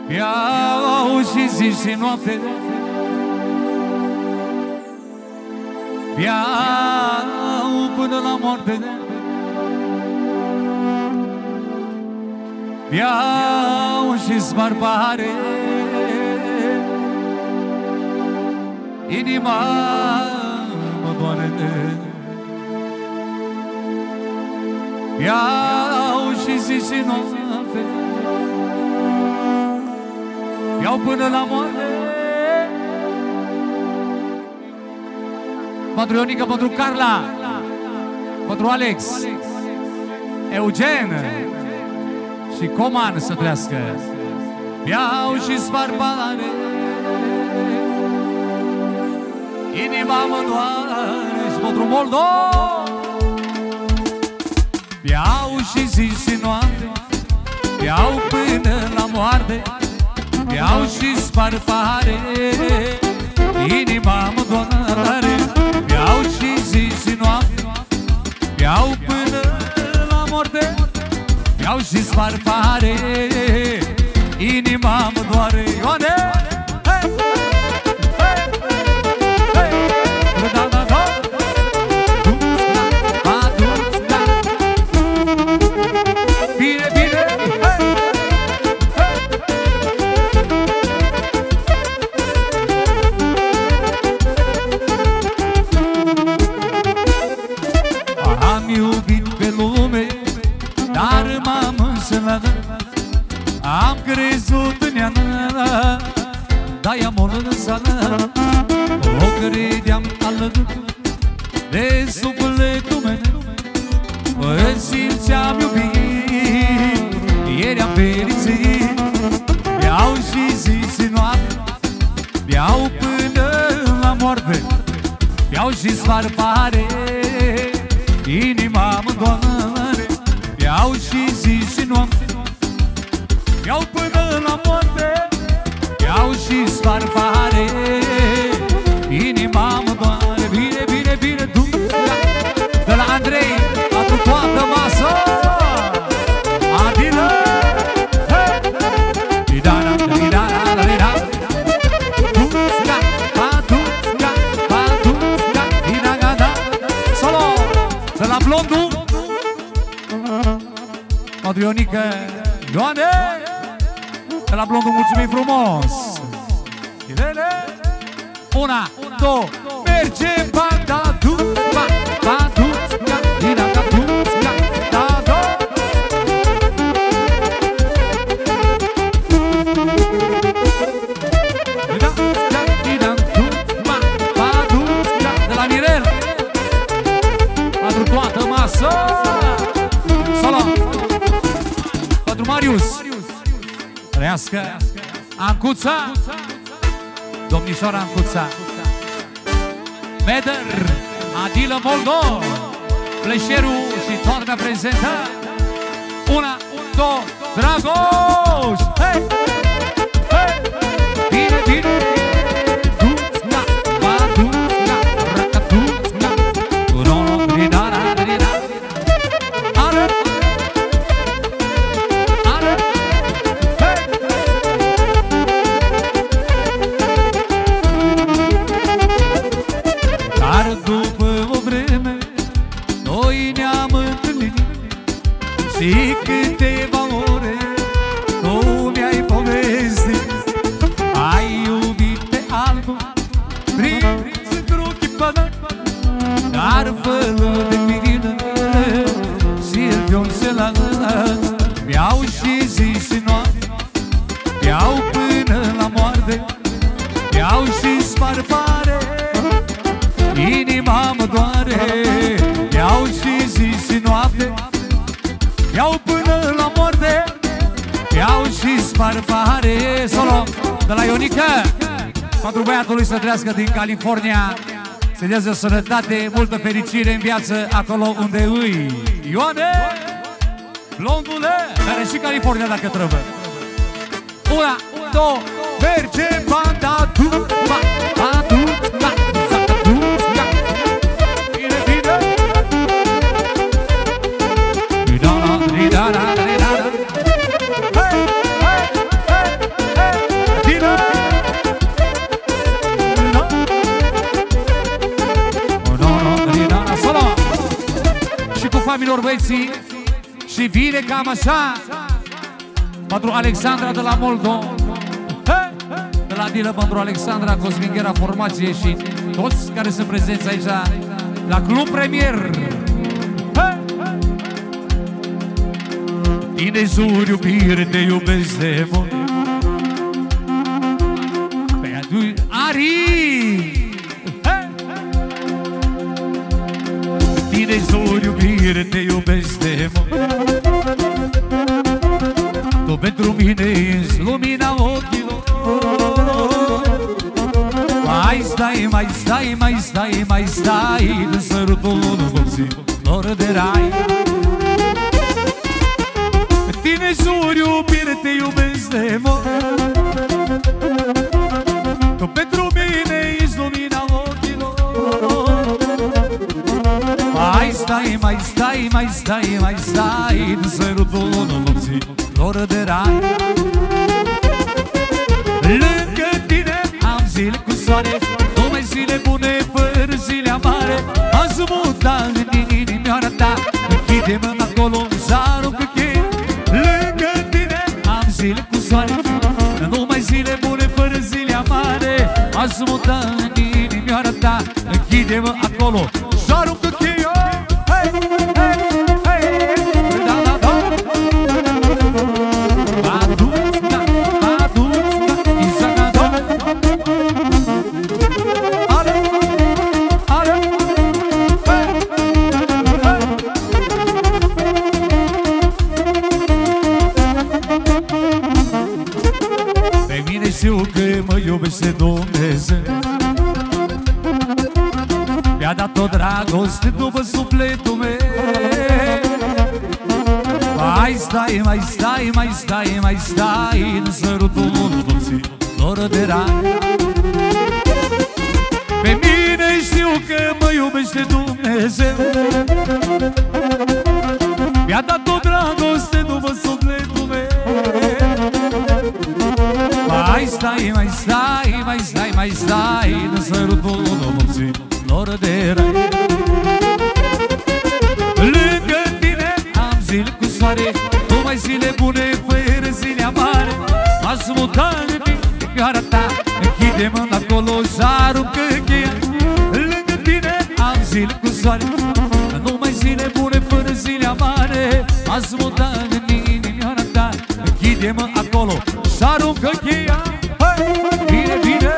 Iau și zi și noapte, iau până la moarte, iau și spar pahare, inima mă doare de. Iau și zi și noapte, iau până la moarte. Pentru Ionica, pentru Carla, pentru Alex, Eugen și Coman să trăiască. Iau și spar pahare, inima mă doare. Și pentru Moldova, iau și zi și noapte, iau până la moarte, iau și spar pahare, inima mă doare. Iau și zi și noapte, iau până la moarte, iau și spar pahare, inima mă doare. Ioane! Am crezut în ea, dar i-am lăsat. O credeam alături de sufletul meu, mă simțeam iubit, ieri am fericit. Iau și zi și noapte, iau până la moarte, iau și spar pahare, inima mă doare. Iau și zi și noapte, iau până la moarte, iau și spar pahare, inima mă doare. Bine, bine, bine, de la Andrei, pentru toată masa. Adilă! Solo! De la Blondu, pentru Ionica, Ioane! De la Blondu, mulțumim frumos! Una, două, mergem! Banda, du-ți-ca, ba, du-ți-ca, dina-ca, du-ți-ca, da-da! Dina-ți-ca, dina-ți-ca, ba, du-ți-ca, de la Mirel! Pentru toată masa! Solo! Pentru Marius! Trăiască Ancuța, domnișoara Ancuța, Meder, Adilă Moldo, Pleșeru și toarna prezentă. Una, două, Dragoș! Hei! Hei! Bine, bine! Du-ți-ca, ba, du-ți-ca, raca, du-ți-ca, no, dri-da-ra, dri-da. Are! Are! Dar după o vreme noi ne-am întâlnit și câteva ore tu mi-ai povestit. Ai iubit pe albul prins într-ochii pădări, dar fără de mirină și el de-o înșelat. Iau și zi și noapte, iau până la moarte, iau și spar pahare, inima mă doare. Iau și zi și noapte, iau până la moarte, iau și spar pahare. Solo de la Ionica, pentru băiatul lui să trăiască din California, să dea sănătate, multă fericire în viață acolo unde îi. Ioane, Blondule, care și California dacă trebuie. Una, două, merge banda, du-ba, ba, du-ba. Corveții și vine cam așa pentru Alexandra de la Moldova, de la Dilă pentru Alexandra, Cosminghera, formație și toți care sunt prezenți aici la Club Premier. Tine jur iubire, te iubesc de mult. Pe adu Ari! Tine jur iubire, te iubesc de mult. Tu pentru mine ești lumina ochilor. Mai stai, mai stai, mai stai, mai stai în sărutul vopților de rai. Tine jur iubire, te iubesc de mult. Tu pentru mine ești lumina ochilor. Mai stai, mai stai, mai stai, mai stai în sărutul vopților de rai. Lângă tine am zile cu soare, numai zile bune fără zile amare. Azi muta în inimioara ta, închide-mă acolo, s-aruncă cheie. Lângă tine am zile cu soare, numai zile bune fără zile amare. Azi muta în inimioara ta, închide-mă acolo, s-aruncă cheie. Iubește Dumnezeu, mi-a dat o dragoste după sufletul meu. Mai stai, mai stai, mai stai, mai stai în sărutul vopților de rai. Pe mine știu că mă iubește Dumnezeu, mi-a dat o dragoste după sufletul meu. Mai stai, mai stai, mai stai, mai stai în sărutul vopților de rai. Lângă tine am zile cu soare, numai zile bune fără zile amare. M-ați mutat în inimioara ta, închide-mă acolo, s-aruncă cheia. Lângă tine am zile cu soare, numai zile bune fără zile amare. M-ați mutat în inimioara ta, închide-mă acolo, s-aruncă cheia. Bine, bine!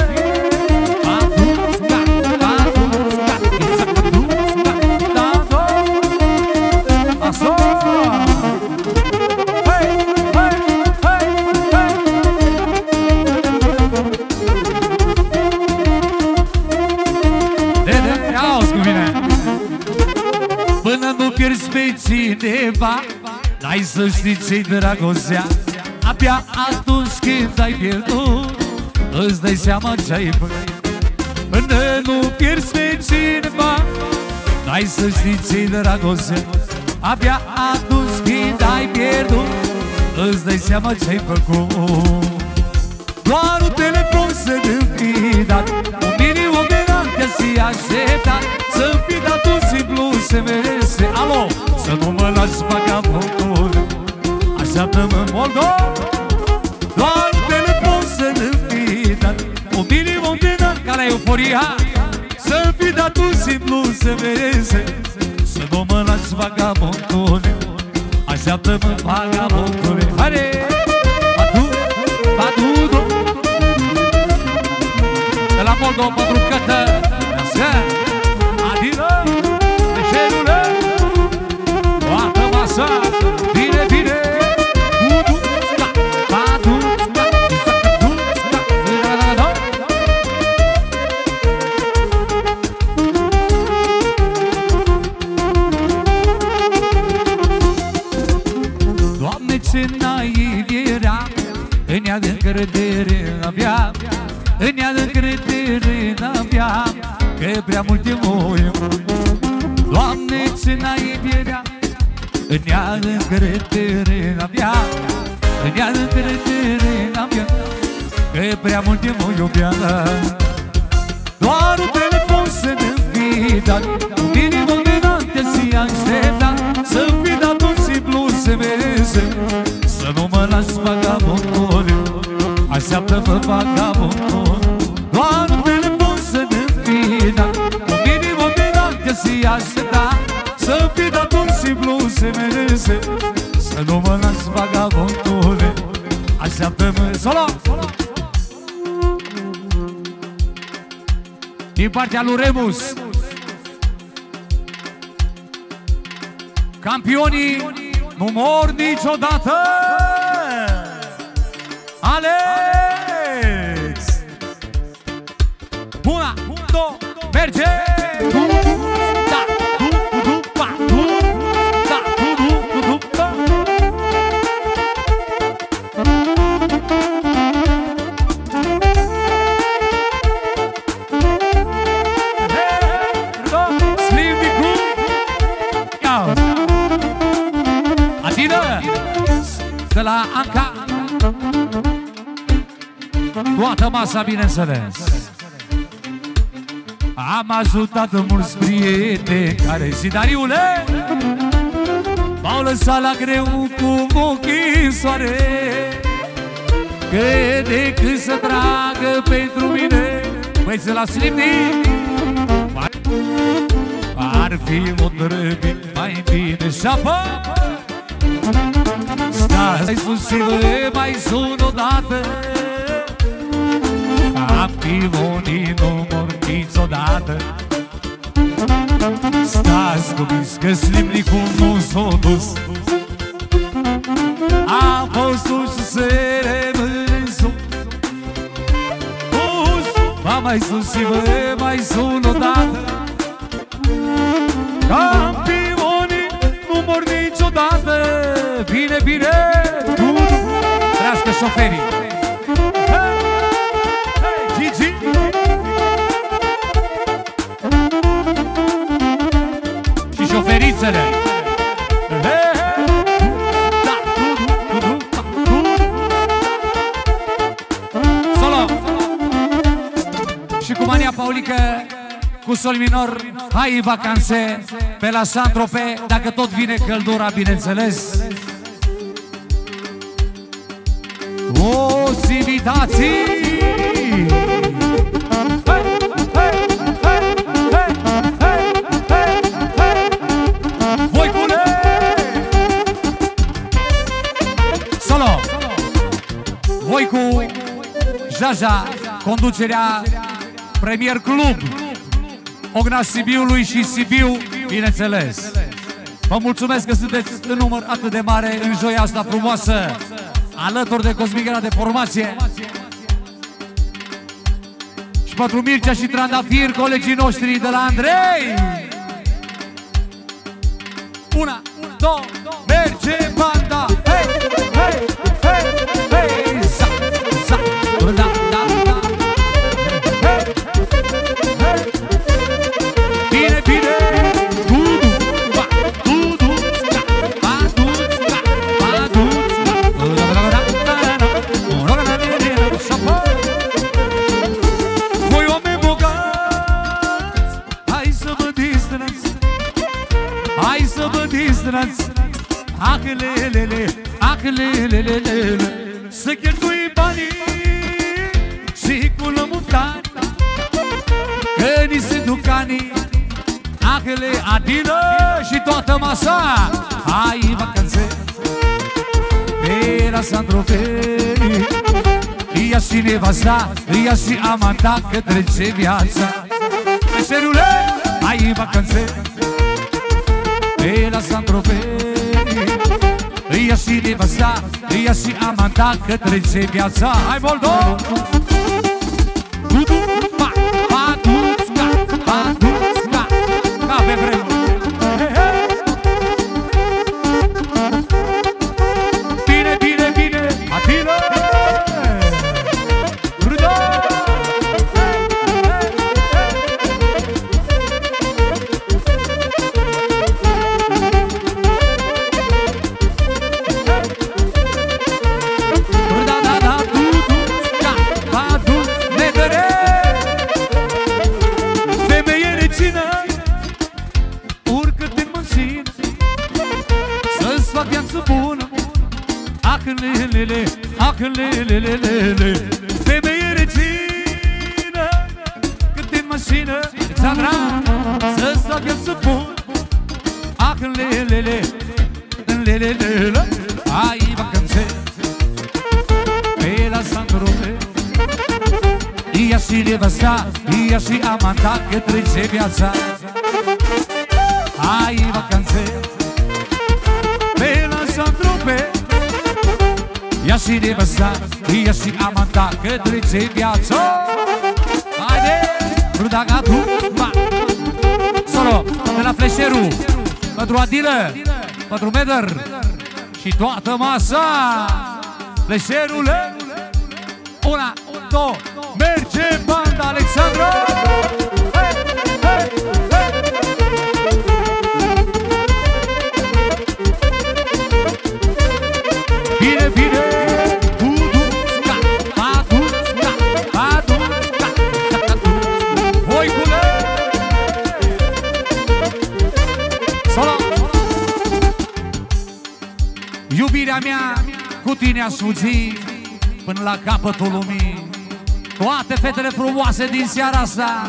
Până nu pierzi pe cineva, n-ai să știi ce-i dragostea. Abia atunci când ai pierdut, îți dai seama ce-ai făcut. Până nu pierzi pe cineva, n-ai să știi ce-i dragostea. Abia atunci când ai pierdut, îți dai seama ce-ai făcut. Doar un telefon să-mi fi dat, 1 milion de ani te-ai așteptat. Să-mi fi dat un simplu SMS. Alo, să nu mă lași vagabondul, așteaptă-mă în Moldova. Doar un telefon să-mi fi dat, 1 milion de ani ca la Euforia. Să-mi fi dat un simplu SMS. Să nu mă lași vagabondul, așteaptă-mă vagabondul. Haide! Batu, batu, de la Moldova pentru Cătă. Adilă, deșerule, toată masa, bine, bine. Doamne, ce naiv era, în ea de încredere n-avea, în ea de încredere n-avea, că prea multe moi. Doamne, ce naiv era, în ea de încredere n-avea, în ea de încredere n-avea, că prea multe moi iubea. Doar un telefon să ne fi dat, 1 milion de ani te-ai așteptat. Să fi dat bluze mese, să nu mă lași vagabondul. Așteaptă-mă vagabondul, doar un telefon să-mi împina, un minim că si aștepta, să fii dator și bluze mese, să nu mă lași vagabondul. Așteaptă-mă, solo! Din partea lui Remus, campionii nu mor niciodată. Alex! Una, două, merge! De la Anca, toată masa, bineînțeles. Am ajutat mulți prieteni care, Zidariule, m-au lăsat la greu cu ochii în soare, că decât să tragă pentru mine băieți la Slimni, ar fi otrăvit mai bine și-apă. Stai sus și vă mai sun odată, campionii nu mor niciodată. Stați convins că Slimnicul nu s-a dus, a fost sus și se rămâne în sus. Va mai sus și vă mai sun odată, campionii nu mor niciodată. Bine, bine! Trească șoferii! Gigi! Și șoferițele! Solo! Și cu Mania Paulică, cu sol minor, hai vacanțe pe la Saint-Tropez, dacă tot vine căldura, bineînțeles. O, invitații! Voicule! Solo! Voicu, Jaja, conducerea Premier Club Ogna Sibiului și Sibiu, bineînțeles. Vă mulțumesc că sunteți în număr atât de mare în joia asta frumoasă, alături de Cosmighera de formație. Și pentru Mircea și Trandafir, colegii noștri de la Andrei. Una, două, merge banda! Hei, hei, hei, hei! Za, za, da, da, da! Hei, hei! Bine, bine! Să cheltui banii și cu lămutani, că ni se duc anii. Achele, adină și toată masa, hai vacanțe pe la Saint-Tropez. Ia și nevasta, ia și amanta, că trece viața. Meșerule, hai vacanțe pe la Saint-Tropez. Ia și nevasta, ia și amanta, că trece viața. Hai, Moldo! Pa, pa, duțca, pa, duțca, ca pe vremuri. Bine, bine, bine, atină! Aclelele, aclelele, femeie regină, cât în mașină, Alexandra, să stau eu să pun. Aclelele, lelele, ai vacanțe, pe la Sandrope, ea și nevasta, ea și amanta, că trece viața. Ai vacanțe, pe la Sandrope, ea și nevasta, ea și amanta, că trece viața. Haide, rudaga tu, ba. Solo, de la Fleșeru, pentru Adilă, pentru Meder și toată masa. Fleșerule, una, două, merge banda Alexandra. Hey, hey, hey. Bine, bine. Iubirea mea, cu tine aș fugi până la capătul lumii. Toate fetele frumoase din seara asta.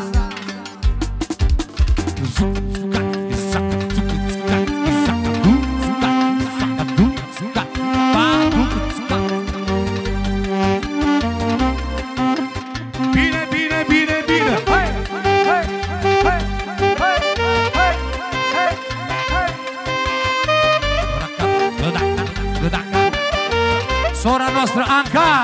Bine, bine, bine, bine. Hai, hai, hai, hai, hai, hai, hai. Sora noastră Anca,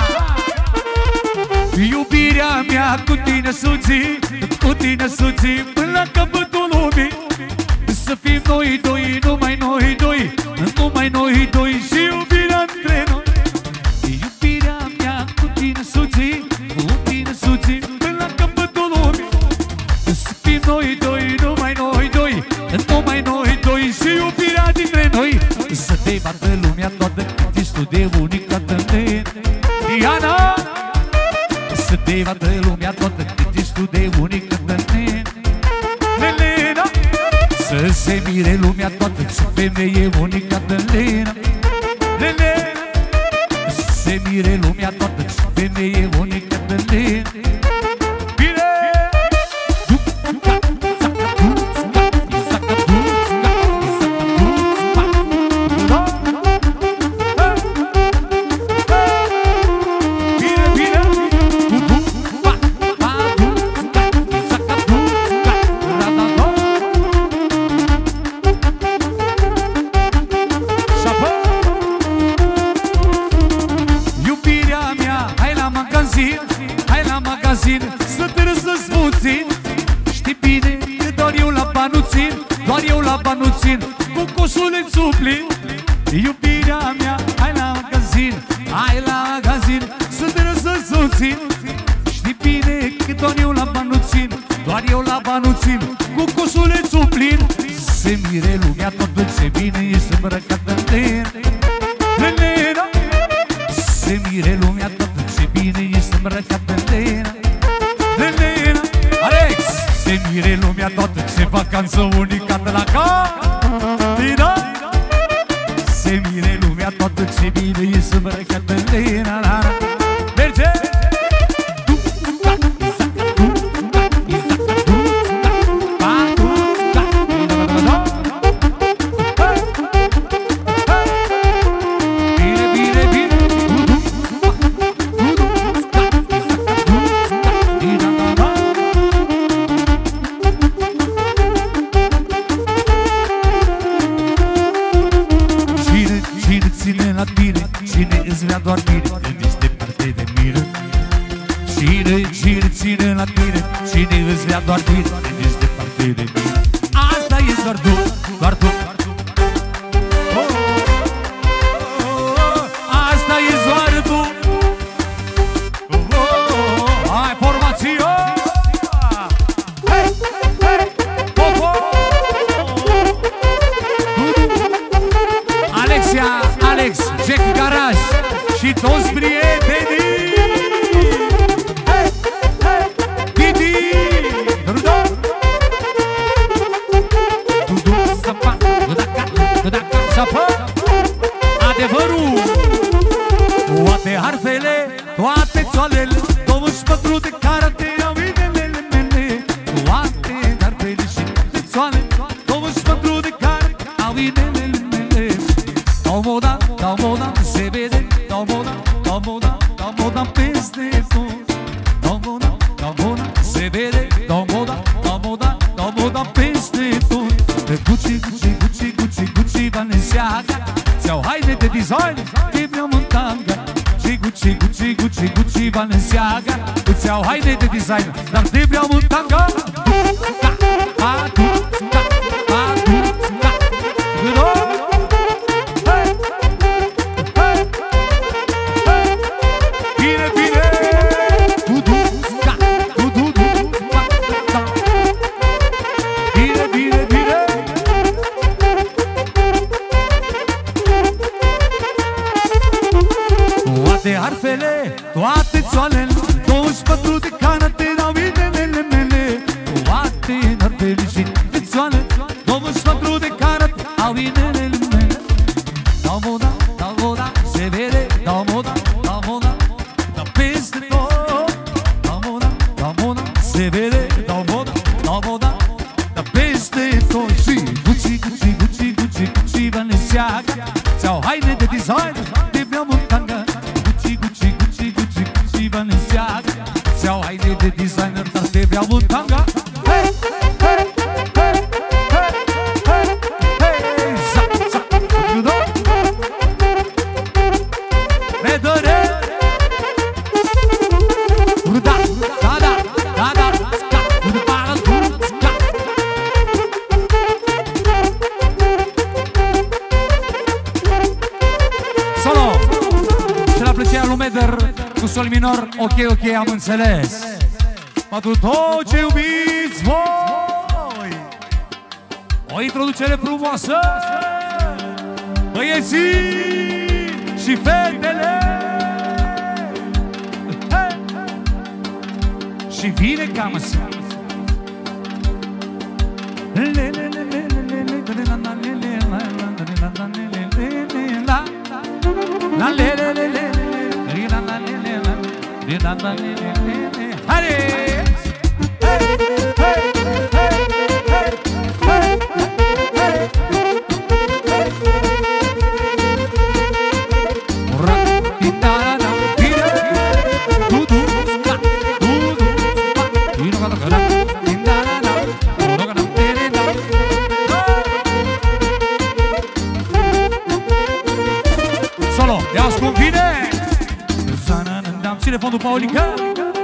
iubirea mea, cu tine sugi, cu tine sugi până la capătul lumii. Să fim noi doi, numai noi doi, numai noi doi și iubirea între noi. Iubirea mea, cu tine sugi, cu tine sugi până la capătul lumii. Să fim noi doi, numai noi doi, numai noi doi și iubirea dintre noi. Să te bată lumea toată, ești tu de unica tăne. Diana, să te bată lumea toată, ești tu de unica tăne. Lelena, să se mire lumea toată, și femeie unica tăne. Lelena, să se mire lumea toată, și femeie unica tăne. Bine! Hai la magazin, să te răsăți puțin. Știi bine că doar eu la bani nu țin, doar eu la bani nu țin, cu coșulețul plin. Iubirea mea, hai la magazin, hai la magazin, să te răsăți puțin. Știi bine că doar eu la bani nu țin, doar eu la bani nu țin, cu coșulețul plin. Se mire lumea toată ce bine ești îmbrăcată în tine. Se mire lumea toată ce bine ești îmbrăcată în tine. Lelena, Alex, se mire lumea toată ce vacanță unică de la Cantina. Se mire lumea toată ce bine ești îmbrăcată în tine. Merge! Doar bine, când ești departe de mine. Cine ține la tine, cine îți vrea doar bine, când ești departe de mine. Asta e doar tu, doar tu. Asta e doar tu. Hai, formație! Hei, hei, Alexia, Alex, Jack Garaj și toți prietenii. Hey, hey, Didi, Rudo, Dudu, Sapa, Dudaca, Sapa. Adevărul harfele, toate țoalele, 24 de carate au inelele mele. Toate harfele și de țoale, 24 de carate au inelele mele. Dau moda, se vede, dau moda peste tot. Dau moda, se vede, dau moda peste tot. Pe Gucci, Balenciaga, ți-au haine de design, te mi-am în tanga. Gucci, Balenciaga, îți iau haine de design, dar te vreau în tanga. Harfele, toate țoalele, 24 de carate au inelele mele. Toate harfele și de țoale, 24 de carate au inelele mele. Dau moda, se vede, dau moda, dar peste tot. Dau moda, se vede, dau moda, dar peste tot. Și Gucci, Balenciaga, ți-au haine de design, te vreau în tanga. Balenciaga, ți-au haine de designer, dar te vreau în tanga. Hey, hey, hey, hey, hey, hey, zap, Redore. Solo, ce la plăcea lui Meder cu sol minor, ok, am înțeles. Pentru tot ce iubiți voi, o introducere frumoasă, băieții și fetele. Și vine cam așa. Solo, ia-ți cum vine. Ține fondul, Paulica.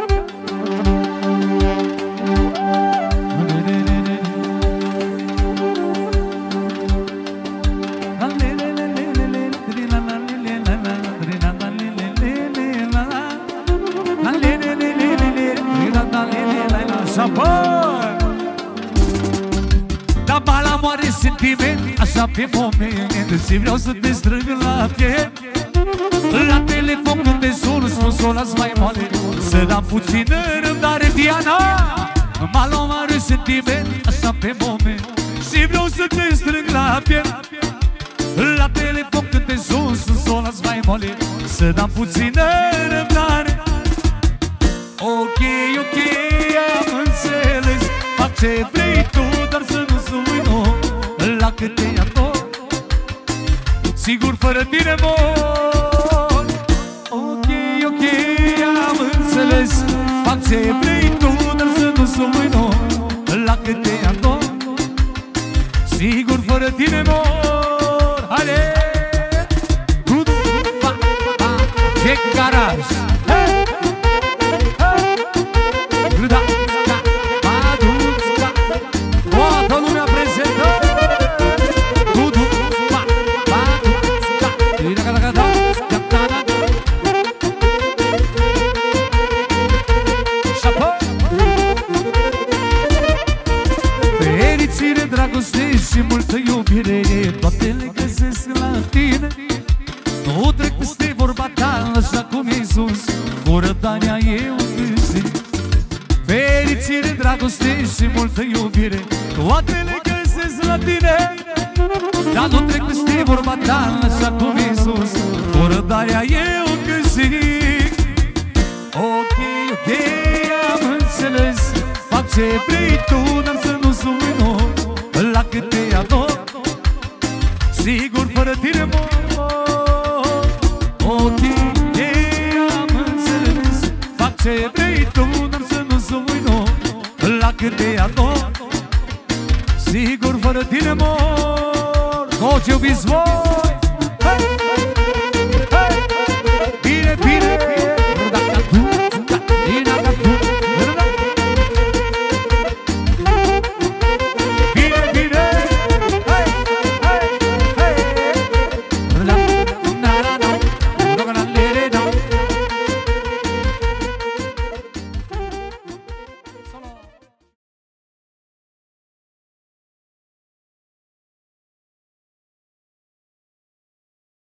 Da bala moare sentiment, așa pe moment, și vreau să te strâng la piept. La telefon când te sun, spun-o las mai moale, să dăm puțină răbdare, Diana. M-a luat mare sentiment, așa pe moment, și vreau să te strâng la piept. La telefon când te sun, spun-o las mai moale, să dăm puțină răbdare. Ok, am înțeles, fac ce vrei tu, dar să nu sui nou la cât te ia tot. Sigur fără tine mor. Ok, am înțeles, fac ce vrei tu, dar să nu sui nou la cât te ia tot. Sigur fără tine mor. Haide! Ce garaj! Toată lumea prezentă. Fericire, dragoste și multă iubire, toate le găsesc la tine. Nu trec peste vorba ta, așa cum e sus, cu răbdarea eu găsesc. Fericire, dragoste și multă iubire, toate le găsesc la tine. Dar nu trec peste vorba ta, așa cum e sus, cu răbdarea eu găsesc. ce vrei tu, dar să nu sui nu. La cât te ador, sigur fără tine mor. O tine am înțeles, fac ce vrei tu, dar să nu sui nu. La cât te ador, sigur fără tine mor. Toți iubiți voi! Hey!